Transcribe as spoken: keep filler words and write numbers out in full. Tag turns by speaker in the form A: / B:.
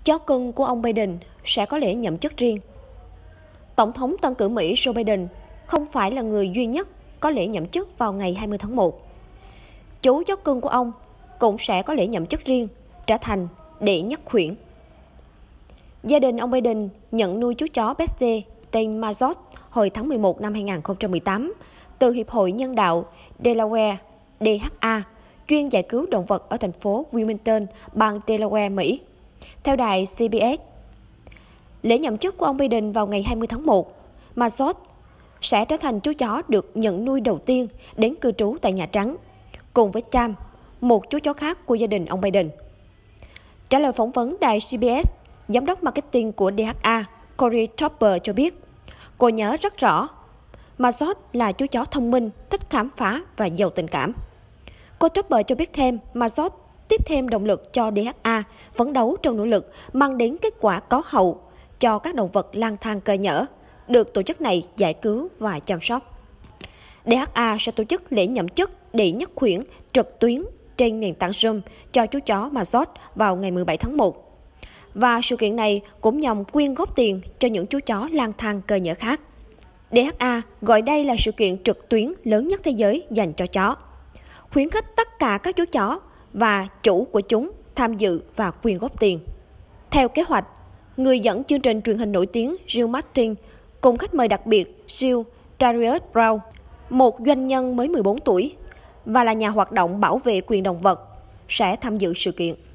A: Chó cưng của ông Biden sẽ có lễ nhậm chức riêng. Tổng thống tân cử Mỹ Joe Biden không phải là người duy nhất có lễ nhậm chức vào ngày hai mươi tháng một. Chú chó cưng của ông cũng sẽ có lễ nhậm chức riêng, trở thành đệ nhất khuyển. Gia đình ông Biden nhận nuôi chú chó Betsy tên Mazot hồi tháng mười một năm hai nghìn không trăm mười tám từ Hiệp hội Nhân đạo Delaware D H A, chuyên giải cứu động vật ở thành phố Wilmington, bang Delaware, Mỹ. Theo đài C B S, lễ nhậm chức của ông Biden vào ngày hai mươi tháng một, Mazot sẽ trở thành chú chó được nhận nuôi đầu tiên đến cư trú tại Nhà Trắng, cùng với Cham, một chú chó khác của gia đình ông Biden. Trả lời phỏng vấn đài C B S, giám đốc marketing của D H A, Corey Topper cho biết, cô nhớ rất rõ, Mazot là chú chó thông minh, thích khám phá và giàu tình cảm. Cô Topper cho biết thêm, Mazot tiếp thêm động lực cho D H A phấn đấu trong nỗ lực mang đến kết quả có hậu cho các động vật lang thang cơ nhỡ, được tổ chức này giải cứu và chăm sóc. D H A sẽ tổ chức lễ nhậm chức đệ nhất khuyển trực tuyến trên nền tảng Zoom cho chú chó Mazot vào ngày mười bảy tháng một. Và sự kiện này cũng nhằm quyên góp tiền cho những chú chó lang thang cơ nhỡ khác. D H A gọi đây là sự kiện trực tuyến lớn nhất thế giới dành cho chó, khuyến khích tất cả các chú chó và chủ của chúng tham dự và quyên góp tiền. Theo kế hoạch, người dẫn chương trình truyền hình nổi tiếng Jill Martin cùng khách mời đặc biệt Jill Darius Brown, một doanh nhân mới mười bốn tuổi và là nhà hoạt động bảo vệ quyền động vật, sẽ tham dự sự kiện.